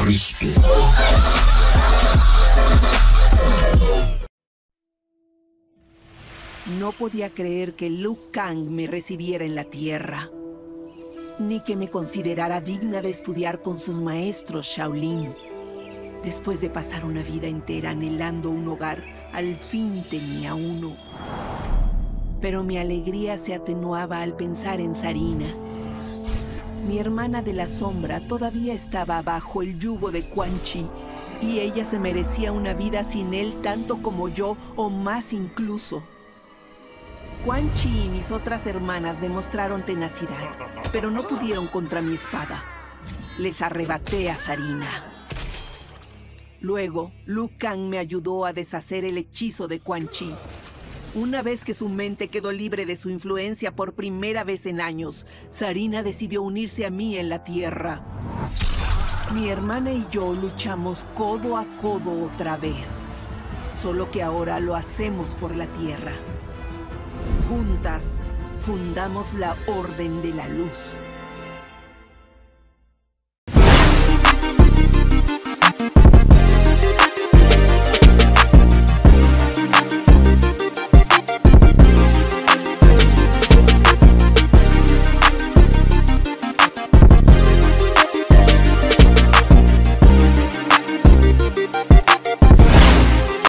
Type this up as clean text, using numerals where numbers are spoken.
Cristo. No podía creer que Liu Kang me recibiera en la Tierra, ni que me considerara digna de estudiar con sus maestros Shaolin. Después de pasar una vida entera anhelando un hogar, al fin tenía uno. Pero mi alegría se atenuaba al pensar en Sareena. Mi hermana de la sombra todavía estaba bajo el yugo de Quan Chi, y ella se merecía una vida sin él tanto como yo, o más incluso. Quan Chi y mis otras hermanas demostraron tenacidad, pero no pudieron contra mi espada. Les arrebaté a Sareena. Luego, Liu Kang me ayudó a deshacer el hechizo de Quan Chi. Una vez que su mente quedó libre de su influencia por primera vez en años, Sareena decidió unirse a mí en la Tierra. Mi hermana y yo luchamos codo a codo otra vez, solo que ahora lo hacemos por la Tierra. Juntas, fundamos la Orden de la Luz.